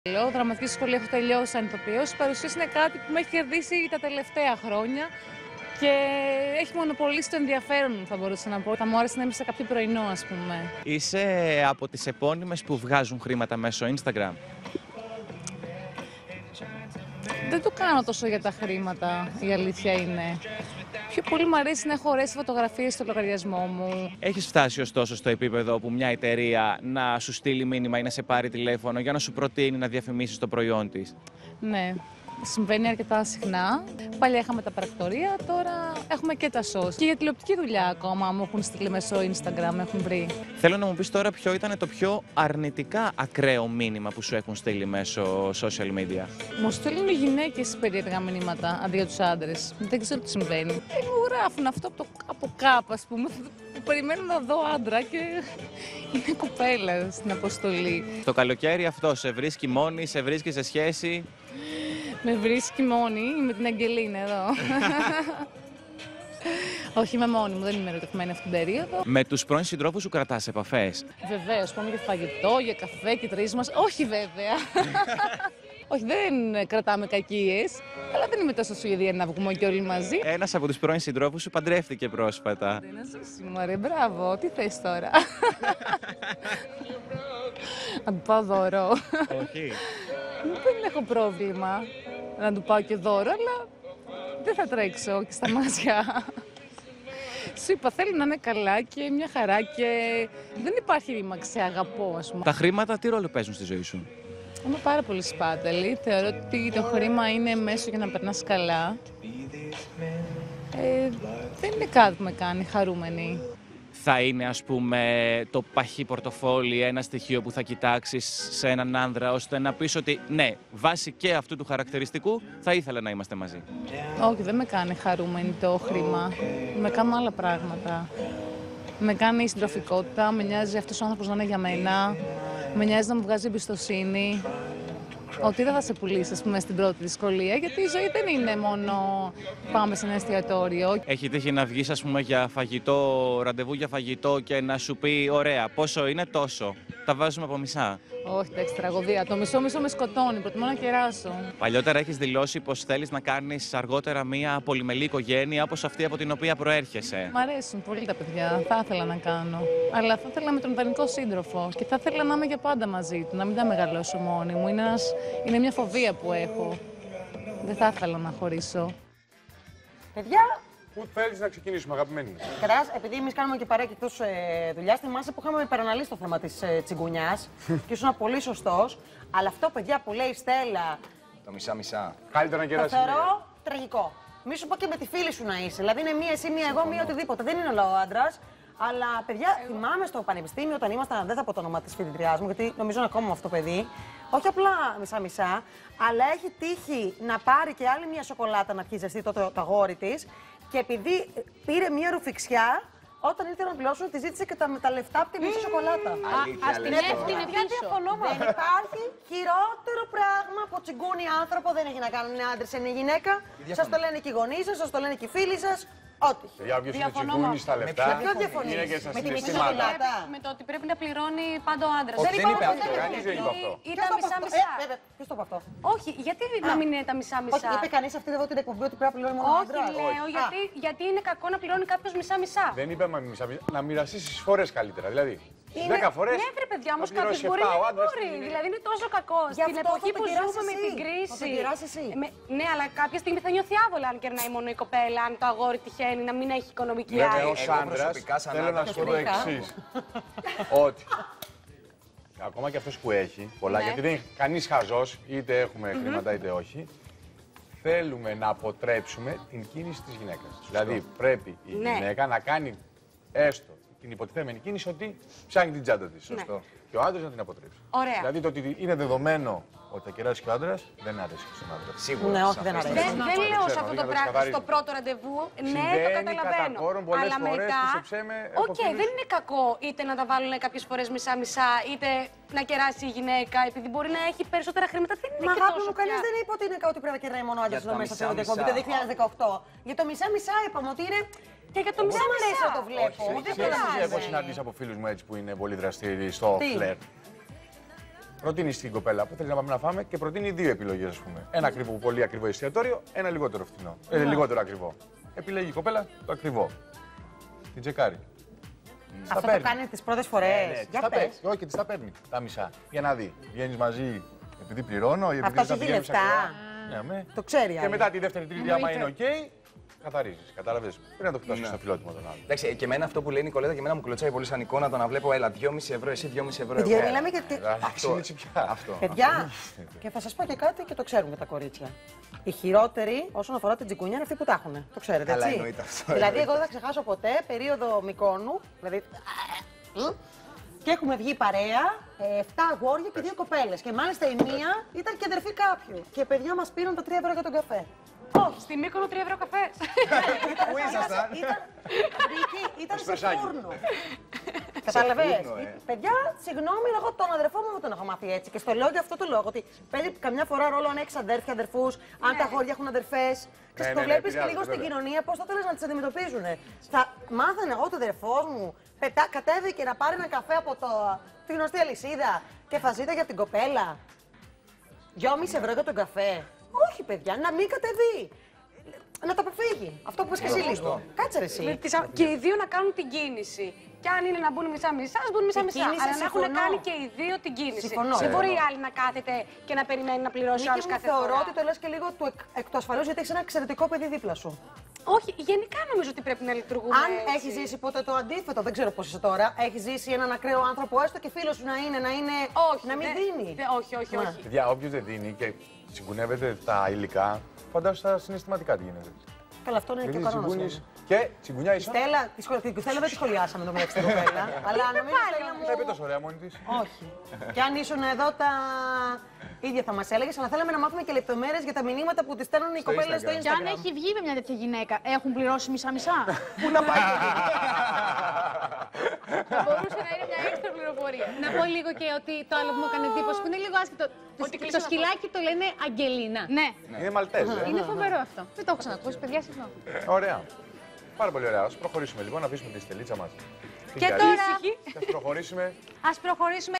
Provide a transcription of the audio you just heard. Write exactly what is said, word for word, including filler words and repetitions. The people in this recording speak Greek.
Δραματική σχολή έχω τελειώσει σαν ηθοποιός. Η παρουσίαση είναι κάτι που με έχει κερδίσει τα τελευταία χρόνια και έχει μονοπολίσει το ενδιαφέρον μου, θα μπορούσα να πω. Θα μου άρεσε να είμαι σε κάποιο πρωινό, ας πούμε. Είσαι από τις επώνυμες που βγάζουν χρήματα μέσω Instagram. Δεν το κάνω τόσο για τα χρήματα, η αλήθεια είναι. Πιο πολύ μου αρέσει να έχω ωραίες φωτογραφίες στο λογαριασμό μου. Έχεις φτάσει ωστόσο στο επίπεδο που μια εταιρεία να σου στείλει μήνυμα ή να σε πάρει τηλέφωνο για να σου προτείνει να διαφημίσεις το προϊόν της? Ναι, συμβαίνει αρκετά συχνά. Παλιά είχαμε τα πρακτορία, τώρα έχουμε και τα shows. Και για τηλεοπτική δουλειά ακόμα μου έχουν στείλει μέσω Instagram, με έχουν βρει. Θέλω να μου πεις τώρα ποιο ήταν το πιο αρνητικά ακραίο μήνυμα που σου έχουν στείλει μέσω social media. Μου στέλνουν οι γυναίκες περίεργα μηνύματα αντί για τους άντρες. Δεν ξέρω τι συμβαίνει. Ε, μου γράφουν αυτό από, το, από κάπου, ας πούμε, που περιμένω να δω άντρα και είναι κοπέλα στην αποστολή. Το καλοκαίρι αυτό σε βρίσκει μόνη, σε βρίσκει σε σχέση? Με βρίσκει μόνη, με την Αγγελίνα εδώ. Όχι, είμαι μόνη μου, δεν είμαι ερωτευμένη αυτήν την περίοδο. Με τους πρώην συντρόφους σου κρατάς επαφές? Βεβαίως, πάμε για φαγητό, για καφέ και τρεις μας. Όχι βέβαια. Όχι, δεν κρατάμε κακίες, αλλά δεν είμαι τόσο Σουηδία να βγούμε και όλοι μαζί. Ένας από τους πρώην συντρόφους σου παντρεύτηκε πρόσφατα. Δεν είναι ζήσιμο, ρε, μπράβο. Τι θες τώρα? Να του πάω δώρο. Όχι. Δεν έχω πρόβλημα να του πάω και δώρο, αλλά δεν θα τρέξω και στα μάτια. Σου είπα, θέλω να είναι καλά και μια χαρά και δεν υπάρχει ρήμα σε αγαπώ, ας πούμε. Τα χρήματα τι ρόλο παίζουν στη ζωή σου? Είμαι πάρα πολύ σπάταλη. Θεωρώ ότι το χρήμα είναι μέσο για να περνάς καλά. Ε, δεν είναι κάτι που με κάνει χαρούμενη. Θα είναι, ας πούμε, το παχύ πορτοφόλι ένα στοιχείο που θα κοιτάξεις σε έναν άνδρα, ώστε να πεις ότι ναι, βάσει και αυτού του χαρακτηριστικού θα ήθελα να είμαστε μαζί? Όχι, δεν με κάνει χαρούμενη το χρήμα. Με κάνουν άλλα πράγματα. Με κάνει η συντροφικότητα, με νοιάζει αυτός ο άνθρωπος να είναι για μένα, με νοιάζει να μου βγάζει εμπιστοσύνη. Ότι δεν θα σε πουλήσει, ας πούμε, στην πρώτη δυσκολία, γιατί η ζωή δεν είναι μόνο πάμε σε ένα εστιατόριο. Έχει τύχει να βγεις, ας πούμε, για φαγητό, ραντεβού για φαγητό και να σου πει ωραία, πόσο είναι τόσο? Τα βάζουμε από μισά. Όχι, εντάξει, τραγωδία. Το μισό μισό με σκοτώνει. Προτιμώ να κεράσω. Παλιότερα έχεις δηλώσει πως θέλεις να κάνεις αργότερα μια πολυμελή οικογένεια όπως αυτή από την οποία προέρχεσαι. Μ' αρέσουν πολύ τα παιδιά. Θα ήθελα να κάνω. Αλλά θα ήθελα με τον ιδανικό σύντροφο. Και θα ήθελα να είμαι για πάντα μαζί του, να μην τα μεγαλώσω μόνη μου. Είναι, ένας... είναι μια φοβία που έχω. Δεν θα ήθελα να χωρίσω. Παιδιά, πού θέλεις να ξεκινήσουμε, αγαπημένη? καταρχάς, επειδή εμείς κάνουμε και παρέα και εκτός ε, δουλειάς, θυμάσαι που είχαμε υπεραναλύσει το θέμα της ε, τσιγκουνιάς και ήσουν πολύ σωστός. Αλλά αυτό, παιδιά, που λέει η Στέλλα. Το μισά-μισά. Καλύτερα να Το κεράσει. θεωρώ τραγικό. Μη σου πω και με τη φίλη σου να είσαι. Δηλαδή είναι μία εσύ, μία εγώ, μία οτιδήποτε. Δεν είναι όλο ο άντρας. Αλλά παιδιά, θυμάμαι στο πανεπιστήμιο όταν ήμασταν, δεν θα πω το όνομα της φοιτητριάς μου, γιατί νομίζω είναι ακόμα αυτό το παιδί. Όχι απλά μισά-μισά, αλλά έχει τύχει να πάρει και άλλη μία σοκολάτα να πιει ζεστή το, το, το αγόρι της. Και επειδή πήρε μία ρουφιξιά, όταν ήρθε να πληρώσουν, τη ζήτησε και τα, τα λεφτά από τη μισή σοκολάτα. Αλήθεια, την έφτιανε πίσω. Δεν υπάρχει χειρότερο πράγμα από τσιγκούνι άνθρωπο. Δεν έχει να κάνει είναι άντρες, είναι γυναίκα. Σας το λένε και οι γονείς σας, σας το λένε και οι φίλοι σας. Ό,τι. Για όποιος είναι τσιγκούνι στα λεφτά, Με ποιο διαφωνείς? είναι και στα Με τη μισή συναισθήματα. σοκολάτα. Με το ότι πρέπει να πληρώνει πάντα ο άντρας. Όχι, δεν είπε υπάρχει αυτό. Κανείς δεν είπε αυτό. Ήταν μισά-μισά. Ποιος το είπε αυτό? Όχι, γιατί να μην είναι τα Όχι, μισά-μισά. είπε κανείς αυτή εδώ την εκπομπή ότι πρέπει να πληρώνει μόνο ο Όχι, άντρας? λέω, γιατί, γιατί είναι κακό να πληρώνει κάποιος μισά-μισά. Δεν είπαμε μισά-μισά. Να μοιραστείς τις φορές καλύτερα. Δηλαδή, Είναι- δέκα φορές. Ναι, βρε παιδιά, όμως να πληρώσει κάποιος μπορεί επτά, να ο μην άντρας μπορεί. είναι- Δηλαδή είναι τόσο κακό. Γι' Στην αυτό εποχή θα που το κεράσεις ζούμε με εσύ. την Θα κρίση. το κεράσεις εσύ. Ε, με- Ναι, αλλά κάποια στιγμή θα νιώθει άβολα αν κερνάει μόνο η κοπέλα, αν το αγόρι τυχαίνει να μην έχει οικονομική Βέβαια, άλλη. ως Εγώ άντρας, προσωπικά σαν θέλω να άντρας σου πω το προσωπικά. εξής. Ότι ακόμα και αυτός που έχει πολλά, Ναι. γιατί δεν είναι κανείς χαζός, είτε έχουμε χρήματα είτε όχι, θέλουμε να αποτρέψουμε την κίνηση της γυναίκας. Δηλαδή, πρέπει η Ναι. γυναίκα να κάνει έστω την υποτιθέμενη κίνηση ότι ψάχνει την τσάντα της. Σωστό. Και ο άντρας να την αποτρέψει. Ωραία. Δηλαδή, το ότι είναι δεδομένο ότι θα κεράσει και ο άντρας, δεν αρέσει και στον άντρα. Σίγουρα. Ναι, όχι, δεν αρέσει. Δεν, δεν λέω σε ξέρω, αυτό για το να το πράγμα ξεκαθαρίζω. στο πρώτο ραντεβού. Ναι, το Συμβαίνει καταλαβαίνω. κατά κόρον πολλές Αλλά φορές μετά. που σε ψέμε από Οκ, φίλους. δεν είναι κακό είτε να τα βάλουν κάποιες φορές μισά-μισά, είτε να κεράσει η γυναίκα, επειδή μπορεί να έχει περισσότερα χρήματα. Δεν είναι Μα και αγάπη τόσο μου, κανείς πια. δεν είπε ότι είναι κάτι που πρέπει να κερνάει μόνο άντρας Για εδώ τα μέσα σε μισά-μισά. εκπομπή το δύο χιλιάδες δεκαοκτώ. Για το μισά-μισά είπαμε ότι είναι. Και για το Δεν μου αρέσει μισά-μισά. να το βλέπω. Όχι, Δεν Ξέρεις τι έχω πειράζει. συναντήσει από φίλους μου έτσι που είναι πολύ δραστήριοι στο Τι? φλερτ. προτείνει στην κοπέλα που θέλει να πάμε να φάμε και προτείνει δύο επιλογές, ας πούμε. Ένα ακριβό, πολύ ακριβό εστιατόριο, ένα λιγότερο φθηνό. Ε, λιγότερο ακριβό. Επιλέγει η κοπέλα το ακριβό. Την τσεκάρει. Αυτό το κάνει τις πρώτες φορές. Ναι, ναι, Για τα πες. παίρνει. Όχι, και τις τα παίρνει. Τα μισά. Για να δει. Βγαίνεις μαζί επειδή πληρώνω ή επειδή Αυτός θα έχει πηγαίνεις λεφτά. ακριβά. Ναι, με. Το ξέρει. Και άλλη. μετά τη δεύτερη τρίτη, άμα είναι οκ, καθαρίζεις. Κατάλαβες. Πρέπει να το φτάσεις στο φιλότιμο τον άλλο. Εντάξει, και εμένα αυτό που λέει η Νικολέτα και εμένα μου κλωτσάει πολύ σαν εικόνα το να βλέπω, έλα, δυόμισι ευρώ εσύ, δυόμισι ευρώ εγώ. Παιδιά, μιλάμε για. τι- Αυτό είναι τσιπιά. Αυτό. Παιδιά, και θα σας πω και κάτι και το ξέρουμε τα κορίτσια. Οι χειρότεροι όσον αφορά την τσικούνια είναι αυτοί που τα έχουν. Το ξέρετε, Καλά, έτσι. εννοείται αυτό, Δηλαδή, εννοείται. εγώ δεν θα ξεχάσω ποτέ περίοδο Μυκόνου. Δηλαδή. Και έχουμε βγει παρέα, εφτά αγόρια και δύο κοπέλες. Και μάλιστα η μία ήταν και αδερφή κάποιου. Και παιδιά μας πήραν τα τρία ευρώ για τον καφέ. Όχι. Στη Μύκονο τρία ευρώ καφέ. Πού ήσασταν? Ήταν, Βρήκε, ήταν σε Εσπρεσάκι. φούρνο. Κατάλαβες. φούρνο, ε. Παιδιά, συγγνώμη, εγώ τον αδερφό μου δεν τον έχω μάθει έτσι. Και στο λέω για αυτό το λόγο. Ότι παίζει καμιά φορά ρόλο αν έχει αδέρφια, αδερφούς, αν τα αγόρια έχουν αδερφές. Και Ναι, το ναι, ναι, βλέπει και επηρεάζεται, λίγο στην βέβαια. κοινωνία πώ θα θέλει να τι αντιμετωπίζουν. Θα μάθανε εγώ το αδερφό μου, πετά, κατέβηκε να πάρει ένα καφέ από το, τη γνωστή αλυσίδα και θα ζήταγε από την κοπέλα. δυόμισι ευρώ για τον καφέ. Όχι, παιδιά, να μην κατεβεί. Να το αποφύγει. Αυτό που είπες και εσύ λίγο. Κάτσε ρε εσύ. Με τις α- Και οι δύο να κάνουν την κίνηση. Και αν είναι να μπουν μισά-μισά, ας μπουν μισά-μισά. κίνηση, Αλλά να έχουν συμφωνώ. κάνει και οι δύο την κίνηση. Συμφωνώ. Δεν μπορεί η άλλη να κάθεται και να περιμένει να πληρώσει ο άλλος Νίκη μου, κάθε θεωρώ φορά. ότι το λες και λίγο του εκ, εκ του ασφαλούς γιατί έχεις ένα εξαιρετικό παιδί δίπλα σου. Όχι, γενικά νομίζω ότι πρέπει να λειτουργούμε Αν έτσι. έχει ζήσει ποτέ το αντίθετο, δεν ξέρω πώς είσαι τώρα, έχει ζήσει έναν ακραίο άνθρωπο έστω και φίλο σου να είναι, να είναι. Όχι, να μην δεν- δίνει. δεν- όχι, όχι, Ναι. όχι. Παιδιά, όποιος δεν δίνει και συγκουνεύεται τα υλικά, φαντάσου στα συναισθηματικά τι γίνεται. Καλά, αυτό είναι και ο Γιατί κανόνας. συγκούνεις βέβαια. και τσιγκουνιά ίσα. Στέλλα, τη σχολ... τη Στέλλα δεν τη σχολιάσαμε το μεταξύ την κοπέλα. Αλλά νομίζω Στέλλα μου. Τα είπε τόσο ωραία μόνη της. Όχι. Και αν ήσουν εδώ τα ίδια θα μας έλεγες, αλλά θέλαμε να μάθουμε και λεπτομέρειες για τα μηνύματα που τη στέλνουν οι κοπέλες στο Instagram. Και αν Instagram. έχει βγει με μια τέτοια γυναίκα, έχουν πληρώσει μισά-μισά. Πού να πάει. Θα μπορούσε να είναι μια έξτρα πληροφορία. Να πω λίγο και ότι το άλλο που μου έκανε εντύπωση, που είναι λίγο άσχετο. Το, Ότι το κλείσαμε σκυλάκι το λένε Αγγελίνα. Ναι, Είναι Μαλτέζ, ε. είναι φοβερό αυτό. Δεν το έχω ξανακούσει, παιδιά, συγγνώμη. Ωραία. Πάρα πολύ ωραία. Ας προχωρήσουμε λοιπόν, να αφήσουμε τη στελίτσα μας. Και τώρα Και ας προχωρήσουμε ας προχωρήσουμε